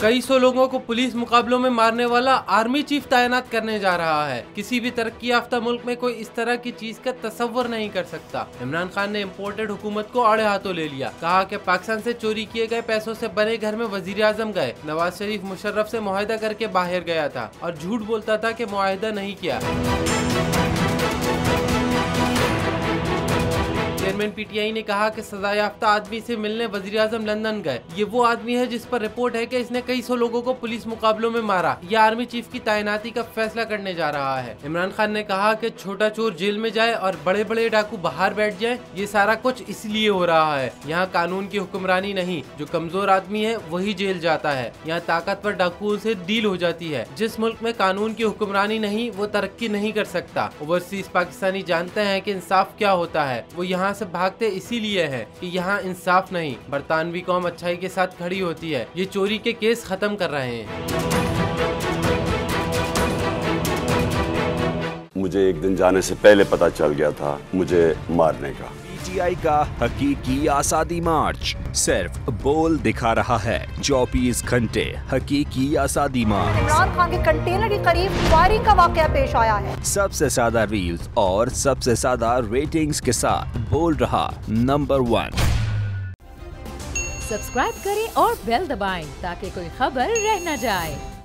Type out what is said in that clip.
कई सौ लोगों को पुलिस मुकाबलों में मारने वाला आर्मी चीफ तैनात करने जा रहा है। किसी भी तरक्की याफ्ता मुल्क में कोई इस तरह की चीज का तस्वर नहीं कर सकता। इमरान खान ने इम्पोर्टेड हुकूमत को आड़े हाथों ले लिया। कहा कि पाकिस्तान से चोरी किए गए पैसों से बने घर में वजीर आजम गए। नवाज शरीफ मुशर्रफ से मुआहिदा करके बाहर गया था और झूठ बोलता था कि मुआहिदा नहीं किया। चेयरमैन पीटीआई ने कहा कि सजा याफ्ता आदमी से मिलने वजीर आजम लंदन गए। ये वो आदमी है जिस पर रिपोर्ट है कि इसने कई सौ लोगों को पुलिस मुकाबलों में मारा। यह आर्मी चीफ की तैनाती का फैसला करने जा रहा है। इमरान खान ने कहा कि छोटा चोर जेल में जाए और बड़े बड़े डाकू बाहर बैठ जाए। ये सारा कुछ इसलिए हो रहा है। यहाँ कानून की हुक्मरानी नहीं, जो कमजोर आदमी है वही जेल जाता है। यहाँ ताकतवर डाकुओं से डील हो जाती है। जिस मुल्क में कानून की हुक्मरानी नहीं वो तरक्की नहीं कर सकता। ओवरसीज पाकिस्तानी जानते हैं कि इंसाफ क्या होता है। वो यहाँ से भागते इसीलिए है कि यहाँ इंसाफ नहीं। बरतानवी कौम अच्छाई के साथ खड़ी होती है। ये चोरी के केस खत्म कर रहे हैं। मुझे एक दिन जाने से पहले पता चल गया था मुझे मारने का। पीटीआई का हकीकी आज़ादी मार्च सिर्फ बोल दिखा रहा है। 24 घंटे हकीकी आज़ादी मार्च। इमरान खान के कंटेनर के करीब फायरिंग का वाकया पेश आया है। सबसे ज्यादा रील्स और सबसे ज्यादा रेटिंग्स के साथ बोल रहा नंबर 1। सब्सक्राइब करें और बेल दबाएं ताकि कोई खबर रह न जाए।